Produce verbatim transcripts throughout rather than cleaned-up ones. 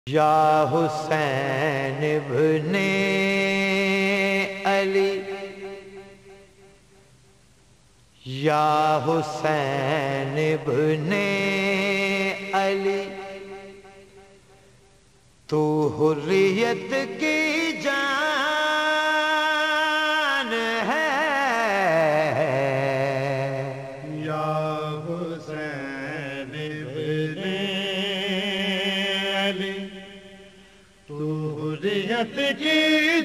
یا حسین ابن علی، یا حسین ابن علی، تو حریت کی جان ہے۔ یا حسین ابن علی، تو حریت کی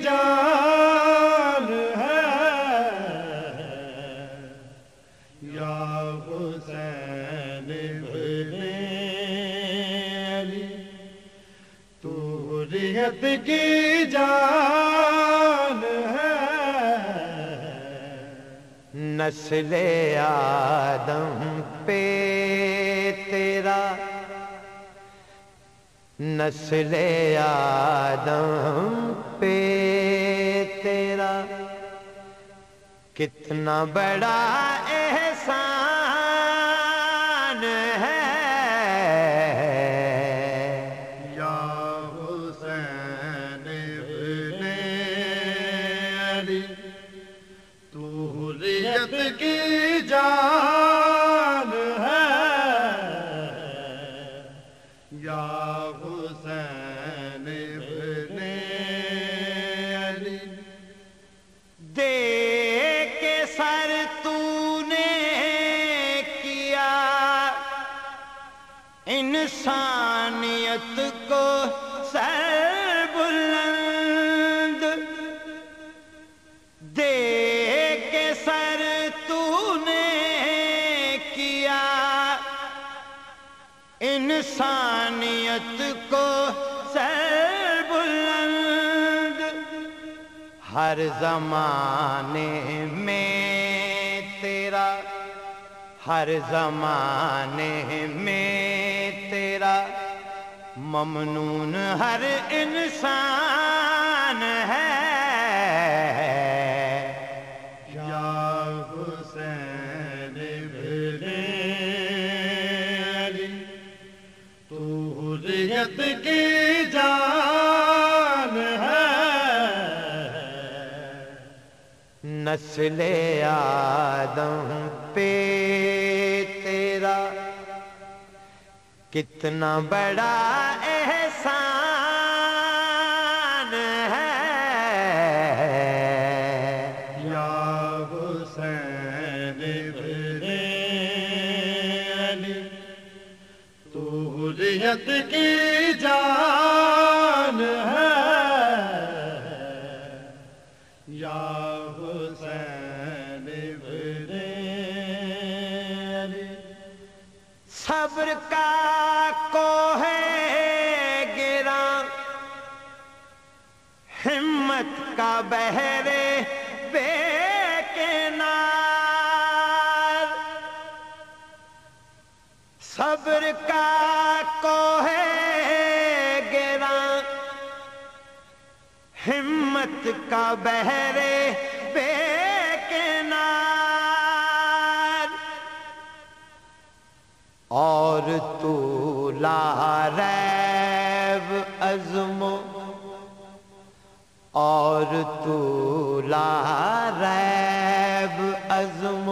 جان ہے۔ یا حسین ابن علی، تو حریت کی جان ہے۔ نسل آدم پہ تیرا، نسل آدم پہ تیرا کتنا بڑا احسان ہے۔ یا حسین ابن علی، تو حریت کی جان ہے۔ یا حسین ابن علی، دے کے سر تو نے کیا انسانیت کو سر بلند، دے کے سر تو نے کیا انسانیت کو سر بلند۔ ہر زمانے میں تیرا، ہر زمانے میں تیرا ممنون ہر انسان ہے۔ یا حسین ابن علی، تو حریت کی جان ہے۔ نسل آدم پہ تیرا کتنا بڑا احسان ہے۔ یا حسین ابن علی، تو حریت کی جان ہے۔ یا حسین ابن علی، صبر کا کوہ گراں، ہمت کا بحر بے کنار، صبر کا کوہ گراں، ہمت کا بحر بے کنار، اور تو لا ریب عزم، اور تو لا ریب عزم،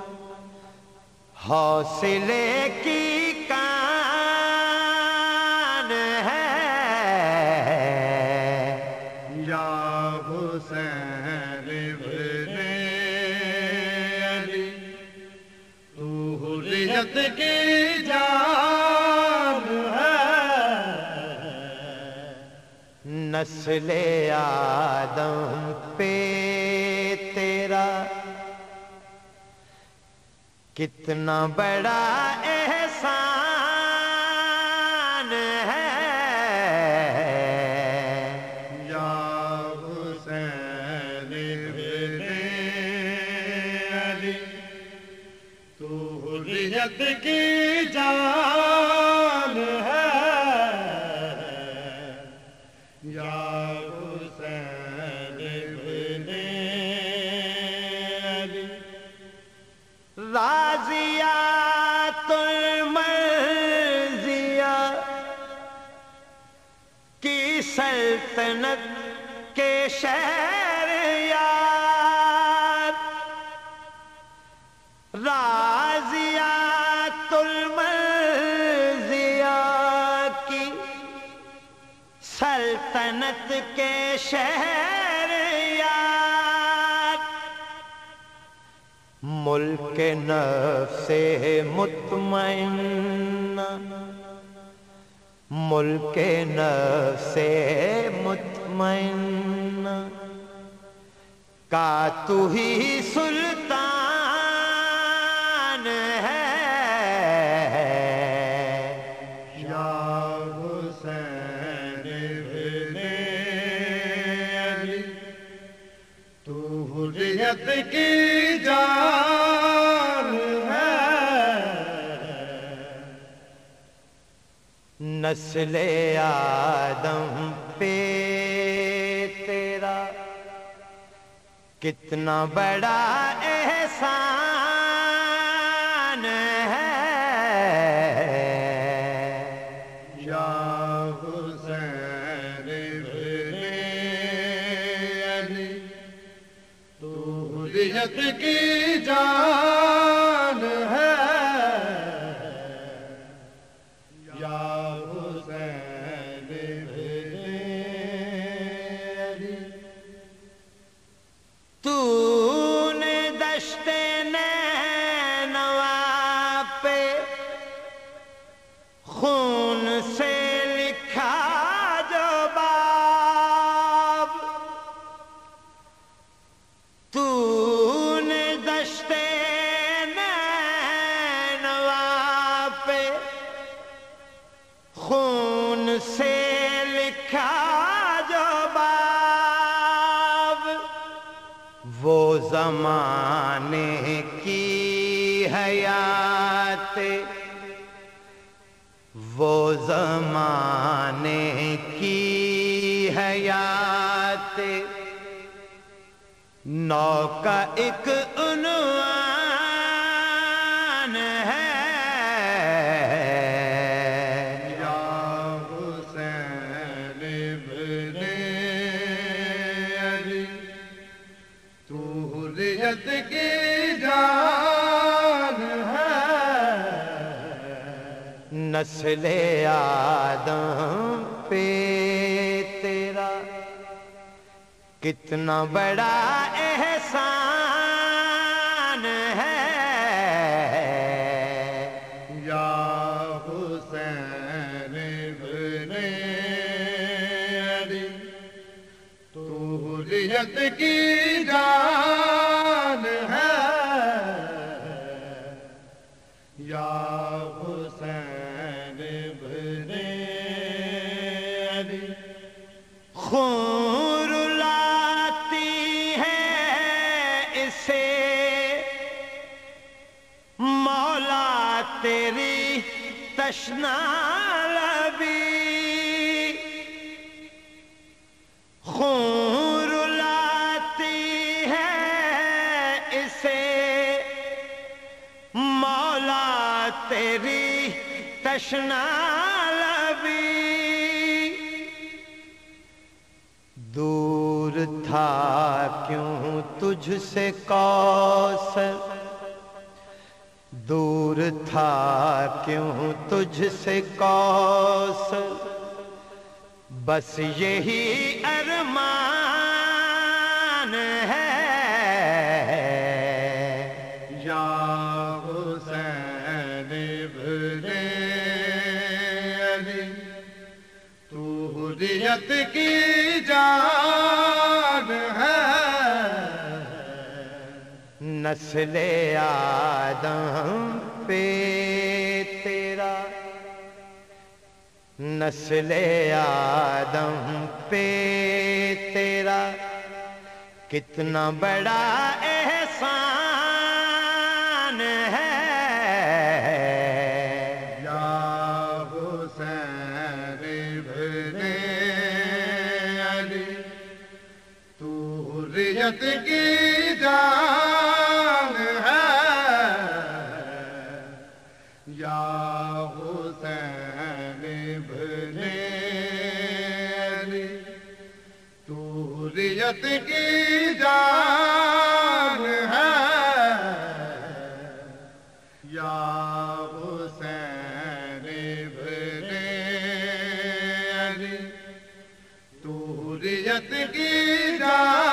حوصلے کی کان ہے۔ یا حسین ابن علی، تو حریت کی جان ہے۔ نسل آدم پہ تیرا کتنا بڑا احسان ہے۔ یا حسین ابن علی، تو حریت کی جان ہے۔ یا حسین ابن علی، راضیات المرضیہ سلطنت کے شہر یار، راضیات المرضیہ کی سلطنت کے شہر یار، ملک نفس مطمئنہ، ملک نفس مطمئنہ کا تو ہی سلطان ہے، یا حسین ابن علی تو حریت کی جان ہے، نسل آدم پہ تیرا کتنا بڑا احسان ہے، یا حسین ابن علی تو حریت کی جان ہے، یا حسین ابن علی تو نے دشت نینوا پہ خون سے لکھا جو باب، تو نے دشت نینوا پہ خون سے لکھا جو باب، وہ زمانے کی حیات، وہ زمانے کی حیات، نو کا ایک عنوان ہے، یا حسین ابن علی تو حریت کی جان ہے، نسل آدم پہ تیرا کتنا بڑا احسان ہے، یا حسین ابن علی تو حریت کی جان ہے، یا حسین ابن علی خون رلاتی ہے اسے مولا تیری تشنا لبی، خون رلاتی ہے اسے مولا تیری تشنا لبی، دور تھا کیوں تجھ سے کوثر، دور تھا کیوں تجھ سے کوثر، بس یہی ارمان ہے، یا حسین ابن علی تو حریت کی جان ہے، نسل آدم پہ تیرا نسل آدم پہ تیرا کتنا بڑا احسان ہے، یا حسین ابن علی تو حریت کی جان ہے، یا حسین ابن علی हुर्रियत की जान है या हुसैन इब्ने अली, तू हुर्रियत की जान